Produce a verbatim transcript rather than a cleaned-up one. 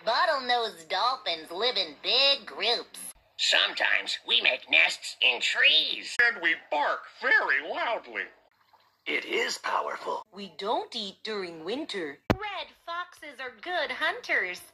Bottlenose dolphins live in big groups. Sometimes we make nests in trees. And we bark very loudly. It is powerful. We don't eat during winter. Red foxes are good hunters.